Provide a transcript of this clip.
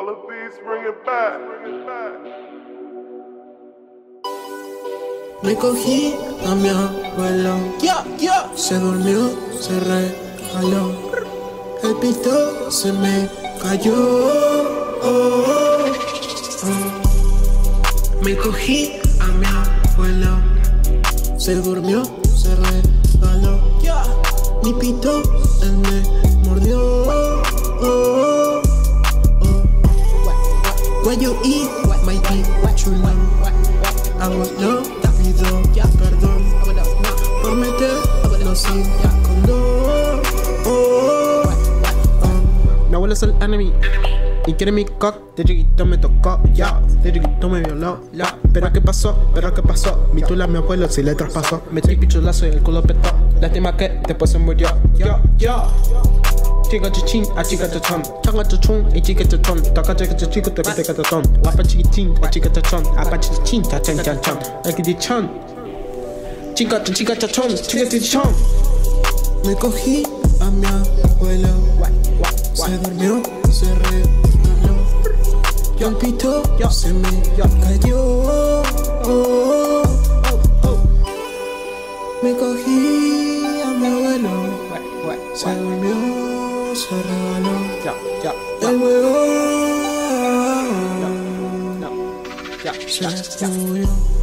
All of these bring it back. Me cogí a mi abuelo, se durmió, se rejaló, el pito se me cayó. Me cogí a mi abuelo, se durmió, se regaló, mi pito él me mordió. When you eat my dick, chulo, abuelo, pido perdón por meterlo sin condón. Mi abuelo es el enemy y quiere mi cock. De chiquito me tocó, de chiquito me violó, Pero qué pasó, mi tula mi abuelo si le traspasó. Metí pichulazo y el culo petó. Lástima que después se murió. Chica chichín, a chica chachón, changa chachón, y chica chachón, toca chica chico, toca chica chachón, guapa chiquitín, a chica chachón, apa chichín, chachán chachón, aquí dichón, chica chachón, chica chichón. Me cogí a mi abuelo, se durmió, se regaló, y el pito se me cayó. Me cogí a mi abuelo, se durmió, se regaló, el huevo se murió.